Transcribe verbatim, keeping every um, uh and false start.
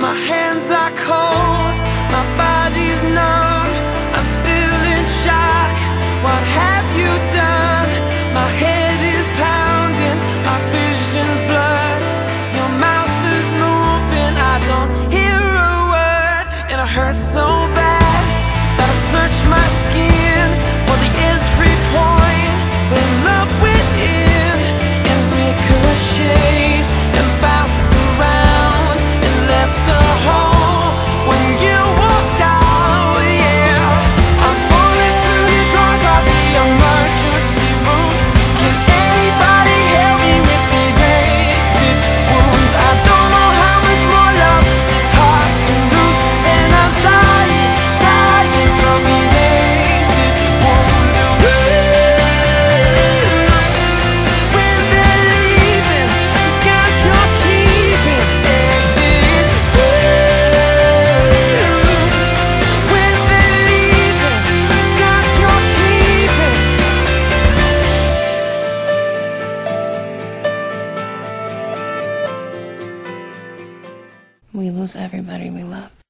My hands are cold, my body's numb. I'm still in shock. What have you done? My head is pounding, my vision's blurred. Your mouth is moving, I don't hear a word. And it hurts so bad that I search my skin for the entry point. But love went in and ricocheted and bounced around and left a hole when you walked out, yeah. I'm falling through the doors of the emergency room. Can anybody help me with these exit wounds? I don't know how much more love this heart can lose, and I'm dying, dying from these exit wounds. When they're leaving, the skies you're keeping. Exit wounds. When they're leaving, the skies you're keeping. We lose everybody we love.